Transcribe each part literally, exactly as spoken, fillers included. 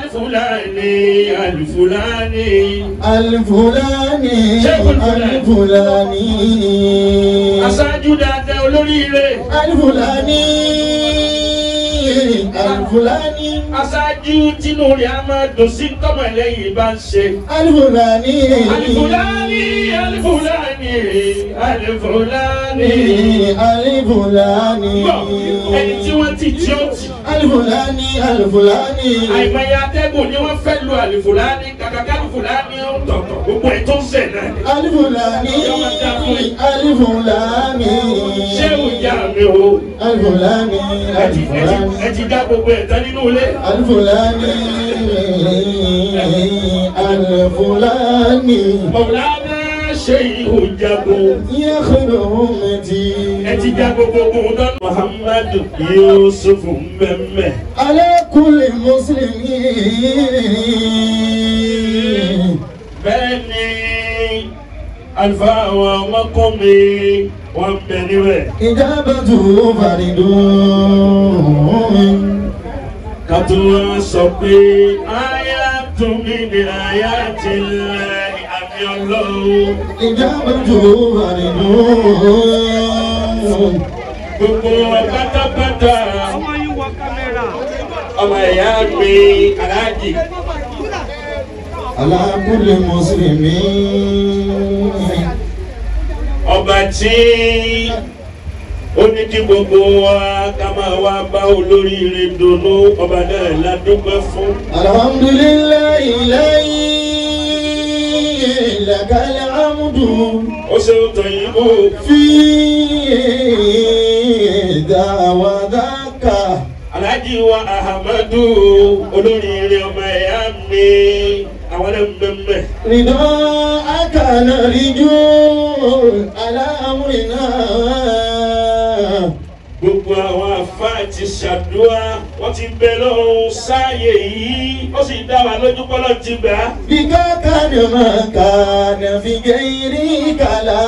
الفلاني الفلاني الفلاني الفلاني aṣáájú dáadáa olóríire الفلاني الفلاني aṣáájú tínú rẹ̀ á máa dùn sí tọ́mọ ẹlẹ́yìn bá ń ṣe. الفلاني الفلاني الفلاني الفلاني الفلاني ẹni tí wọ́n ti tí ó tì. الفلاني الفلاني àìmọye atẹ́gùn ni wọ́n fẹ́ lu àlìfùlání kàkàkà àlìfùlání ọ̀tọ̀ọ̀tọ̀ gbogbo ẹ̀ tó ń sẹ̀ náà ni. الفلاني الفلاني ṣé ìyá mi o. الفلاني الفلاني ẹ ti dá gbogbo ẹ̀ tán nínú ilé. الفلاني الفلاني Mọ̀lánà Ṣéyíhù Jagun. يخدمتي ẹ ti dá gbogbo ogun dán. Muhammadu Yusuf Mbẹ́mbẹ́. على كل مسلمين bẹ́ẹ̀ ni àlùfáà àwọn ọmọkùnrin wọn bẹ níbẹ̀. إجابته فردون kátó wá sọ pé àyà tó mi ní àyà ti lẹ̀ àmì ọlọ́run. إجابته فردون gbogbo pátápátá ọmọ ẹ̀yà mi aláàjì. على كل مسلمين ọba tí ó ní kí gbogbo wa ká máa wá bá olóríire dùnnú ọba náà la dúpẹ́ fún. الحمد لله إلهي لك الحمد ó ṣe ń tàn yín bò. في ذا وذاك Alhaji wa Ahamadu olóríire ọmọ ẹ̀yà mi àwọn ẹ̀ ń bẹ̀m̀bẹ̀. رضاك نرجو على أمرنا gbogbo àwọn àfáà ti ṣàdúrà wọ́n ti bẹ lọ́rùn sáàyè yìí ó sì dá wa lójú pọ́lọ́ ti gbà á. بك كان ما كان في غيرك لا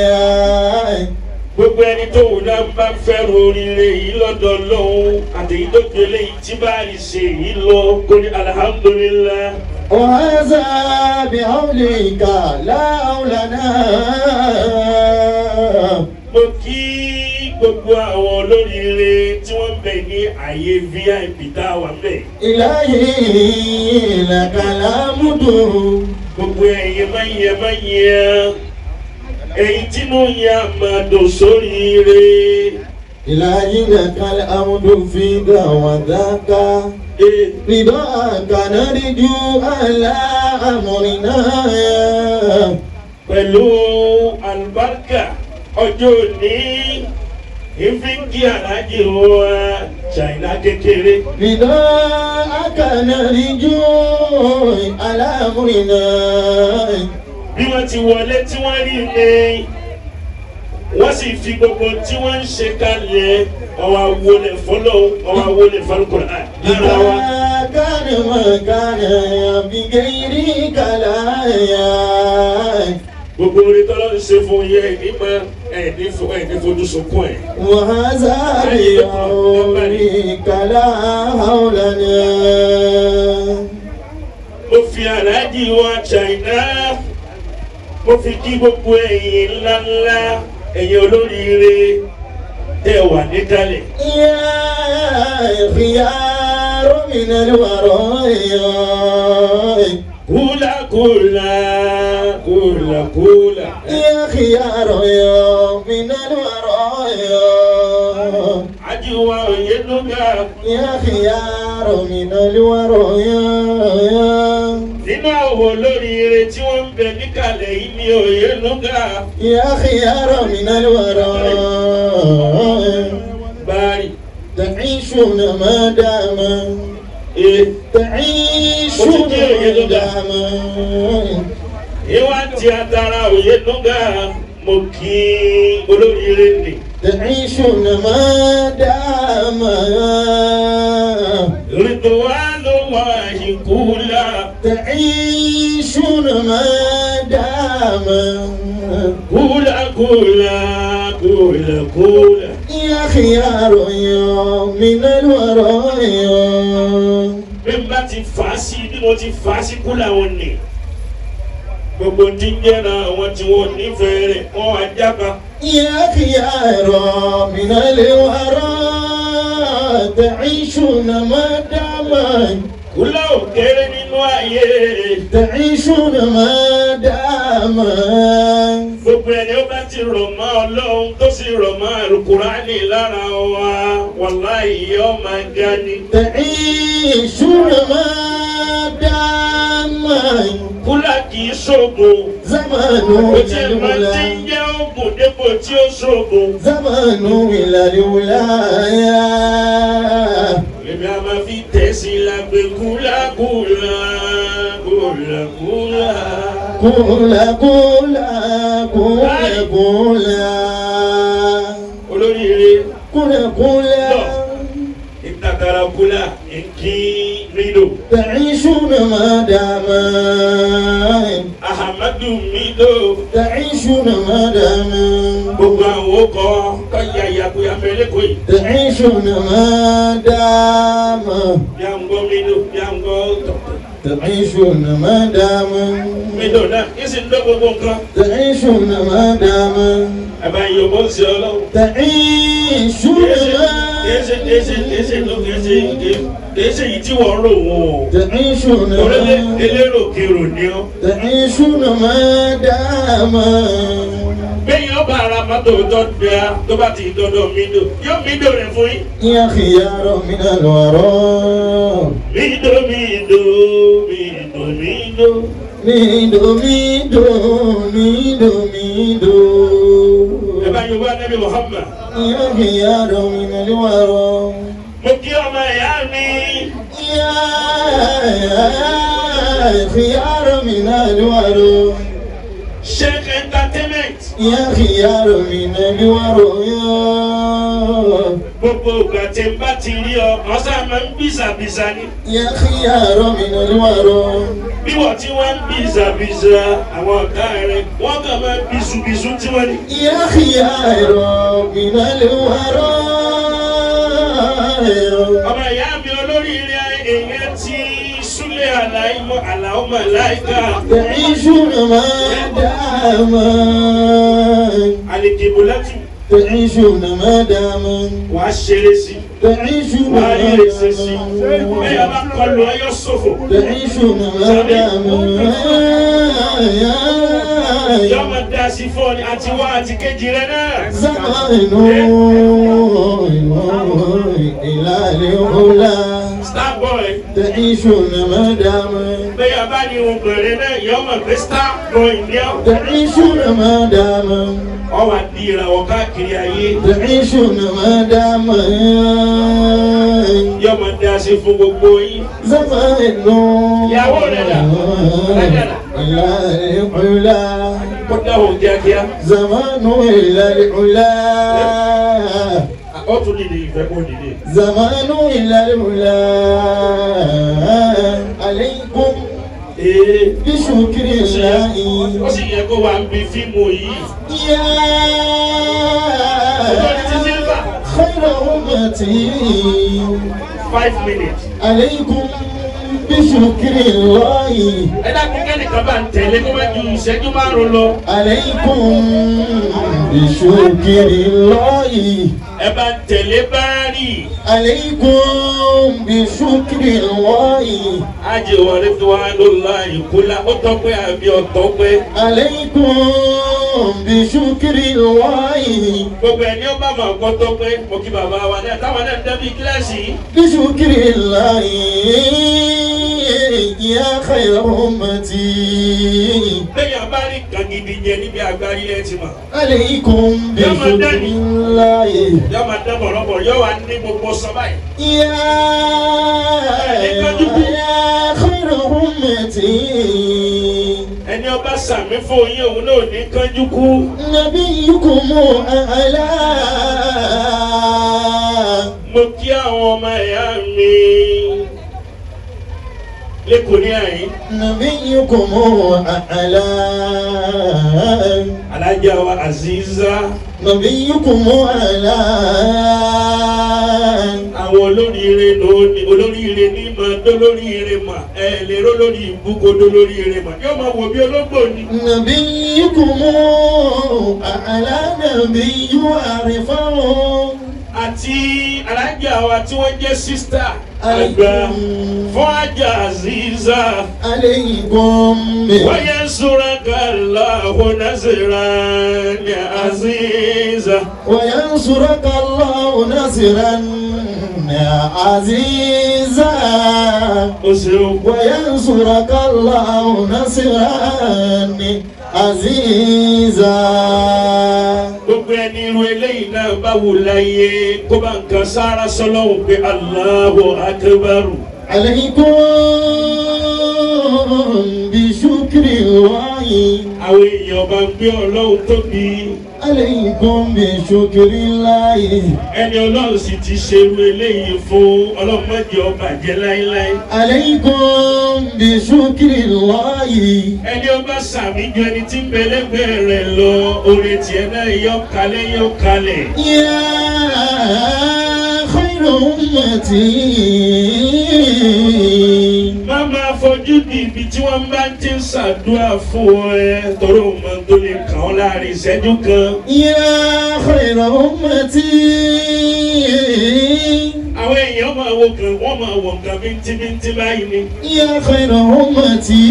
gbogbo ẹni tó wù náà bá fẹ́ràn oríire yìí lọ́dọ̀ lọ́hùn àtẹ̀yí tó gbélé yìí tí bá rí ṣe yìí lọ kó ní alhamdulillah. وهذا بحولك لا حولنا mo kí gbogbo àwọn olóríire tí wọ́n bẹ ní ààyè V I P tá a wà bẹ́ẹ̀. إلهي لك الحمد gbogbo ẹ̀yẹ máa ń yẹ máa ń yẹ èyí tínú ya máa dùn sóríire. إلهي لك الحمد في ذا وذاك رضاك نرجو على أمرنا pẹ̀lú àlùbáríkà ọjọ́ òní ìfínkì aláàjì wa China kékeré. رضاك نرجو على أمرنا bí wọ́n ti wọlé tí wọ́n rí ni wọ́n sì fi gbogbo tí wọ́n ń ṣe kalẹ̀ ọwọ́ awolẹ̀ fọlọ́ ọwọ́ awolẹ̀ fọlọ́kọ̀ náà. كان ما كان بغيرك لا gbogbo orin tọ́lọ́ ń ṣe fún yẹ nípa ẹ̀ẹ́dí fún ẹ̀ẹ́dí fojú sunkún ẹ̀. وهذا بأمرك لا حولنا mo fi aláàjì wa China mo fi kí gbogbo ẹ̀yin ńláńlá ẹ̀yin olóríire tẹ́ wà níkàlẹ̀. يا خيار من الوراء kúlà kúlà kúlà kúlà. يا خيار من الوراء ajiwa Oyenuga. يا خيار من الوراء nínú àwọn olóríire tí wọ́n ń bẹ níkàlẹ̀ yìí ní Oyenuga. يا خيار من الوراء bari. تعيشون ما دام تعيشون ما دام ìwà tí a tara Oyenuga mo kí olóríire nì. تعيشون ما دام Ridwanullahi kula. تعيشون ما دام kula kula kula kula. يا خيار يوم من الوراء bí n bá ti fà á sí bí mo ti fà á sí kú làwọn nì gbogbo tí ń jẹ́ra àwọn tí wọ́n nífẹ̀ẹ́ rẹ̀ wọ́n wá jábá. يا خيار من الورى تعيشون ما دام kúlẹ̀ òkèrè nínú ayé. تعيشون ما دام gbogbo ẹni ó bá ti rọ̀ mọ́ Ọlọ́run tó sì rọ̀ mọ́ Al-Qur'ani lára wa wàláhì yóò máa ga ni. تعيشون ما دام kúlà kì í ṣoògùn. زمان ó ti máa ti ń jẹ́ oògùn dépò tí ó ṣoògùn. زمان إلى الولاية èmi a máa fi tẹ̀sí lágbè kúlákúlá kúlákúlá. kúlá kúlá kúlá kúlá. olóríire. kúlá kúlá. ìtàkàrà kúlá nkí rídò. تعيشون ما دام ahamadu mido. تعيشون ما دام gbogbo àwọn ọkọ kọjá yakuya mẹlẹkọ yìí. تعيشون ما دام yango mido yango tọ̀tọ̀. تعيشون ما دام mido náà kí sì ń dọ́ gbogbo nǹkan. تعيشون ما دام ẹ bá yọ bó ń ṣe ọlọ́run. تعيشون ما kèéṣe kèéṣe kèéṣe ló kèéṣe kèéṣe yìí tí wọ́n rò wọ́n o. تعيشون orílẹ̀ ما elérò kèrò ni ọ́. تعيشون ما دام bẹ́ẹ̀ ọba ara mọ́tò tó dá tó bá ti dọ́dọ̀ mídò yóò mídò rẹ̀ fún yín. يا خيار من الوراء mídò mídò mídò mídò. ميدو ميدو ميدو ميدو ẹ bá yorùbá Nábì Muhammad. يا خيار من الوراء mo kí ọmọ ìyá mi. يا خيار من الوراء Sheikh Entertainment. يا خيار من الوراء gbogbo ìgbà tí n bá ti rí ọ ọ̀sán máa ń bìsàbìsà ni. يا خيار من الوراء bí wọ́n ti wá ń bìsàbìsà àwọn ọ̀gá rẹ̀ wọ́n kàn máa ń bìsùbìsù tí wọ́n ní. يا خيار من الوراء ọmọ ìyá mi olóríire èèyàn ti súlẹ̀ àlàímọ̀ àlàó màláìka. تعيشون ما دام àlejò láti تعيشون ما دام wà á ṣeré sí. تعيشون wà á ما rí èsè sí. دام bẹ́ẹ̀ bá kọlu ọyọ́ ṣòfò. تعيشون ما دام yọ máa dá sí fún ọ ní àti wá àti kejì rẹ náà. زمان إلى الأولى Starboy. تعيشون ما دام bẹ́ẹ̀ bá ní obìnrin náà yọ máa gbé Starboy ní ọ. تعيشون ما دام ọ wà di ìràwọ̀ káàkiri ayé. تعيشون ما دام yọ máa dá sí fún gbogbo yín. زمان ìyàwó rẹ̀ dà lágàlà. إلى العلا kó dáhùn kíákíá. زمان إلى العلا ó tún dìde ìfẹ́ kó dìde. زمان إلى العلا عليكم ee بشكر الله ó sì yẹ kó wà ń bi fíìmù yìí. يا olórí ti sílvà. خير أمتي five minutes. عليكم بشكر الله ẹ dákun kẹ́nìkan bá ń tẹ̀lé kó má ju ìṣẹ́jú márùn-ún lọ. عليكم بشكر الله ẹ bá ń tẹ̀lé báárì. عليكم بشكر الله ajé wọlé tó wá ló la ìkúlá ó tọ́pẹ́ àbí ọ̀tọ́pẹ́. عليكم بشكر الله gbogbo ẹni ó bá máa kọ́ tọ́pẹ́ mo kí bàbá wa náà táwọn náà ń dẹ́bi kíláàsì. بشكر الله يا خير أمتي lẹ́yìn abárí kan gidi jẹ níbi agbárí ẹ ti mọ̀. عليكم بشكر الله yọ máa dán bọ̀rọ̀bọ̀ yọ wá ní gbogbo sọ báyìí. يا يا خير أمتي ẹni ọba sàmì fún yín òun náà ní kánjú kú. نبيكم أعلى mo kí àwọn ọmọ ẹ̀yà mi lẹ́kọ̀ọ́ ní àyín. نبيكم أعلى alájà wa Aziza. نبيكم أعلى àwọn àwọn olóríire lóní olóríire ní máa dólóríire mà ẹ lè ró lórí ìbúkọ dólóríire mà yóò máa wò bí ológbò ni. نبيكم أعلى نبي عرفه àti alájà wa tí wọ́n jẹ́ sísítà àgbà fún àjà Aziza. عليكم وينصرك الله نصرا عزيزا. وينصرك الله نصرا عزيزا. وينصرك الله نصرا عزيزا. gbogbo ẹni irú eléyìí náà bá wù láyé kó bá nǹkan sára sọlọ́hùn pé Allahu Akbar. عليكم بشكر الله. àwọn èèyàn bá ń gbé ọlọ́run tóbi. عليكم بشكر الله. ẹni ọlọ́run sì ti ṣerú eléyìí fún ọlọ́run má jẹ́ ó bàjẹ́ láíláí. عليكم بشكر الله. ẹni ọba sàmì ju ẹni tí ń bẹ lẹ́gbẹ̀ẹ́ rẹ̀ lọ oore tiẹ̀ náà yọ kalẹ̀ yọ kalẹ̀. يا خير أمتي. má máa fojú di ibi tí wọ́n bá ti ń ṣàdúrà fún ẹ tọrọ ọmọ tó lè kàn ọ́ láàrin ìṣẹ́jú kan. يا خير أمتي. àwọn èèyàn máa wo kan wọ́n máa wọ nǹkan bíntíbíntí báyìí ni. يا خير أمتي.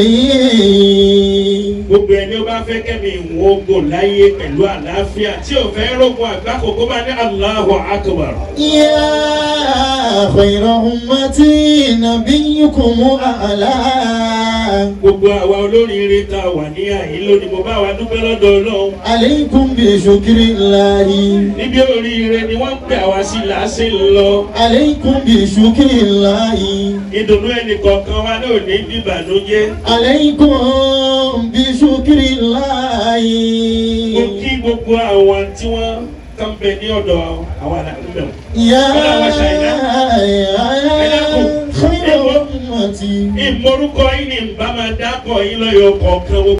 gbogbo ẹni ó bá fẹ́ kẹ́mi ìwọ̀n ogo láyé pẹ̀lú àlàáfíà tí ò fẹ́ rógun àgbákò kó bá ní Allahu Akbar. يا خير أمتي نبيكم أعلى. gbogbo àwa olóríire tá a wà ní àyín lónìí mo bá wa dúpẹ́ lọ́dọ̀ Ọlọ́run. عليكم بشكر الله. níbi oríire ni wọ́n ń pè àwa sí làásì lọ. عليكم بشكر الله. ìdùnnú ẹnì kọ̀ọ̀kan wa náà ní bíbànújẹ́. عليكم بشكر الله. mo kí gbogbo àwọn tí wọ́n kàn bẹ ní ọ̀dọ̀ àwọn àlàkùnbẹ̀. يا خير أمتي. ìmọ̀rúkọ yìí ni bá máa dákọ̀ yín lọ́yọ̀ kọ̀ọ̀kan.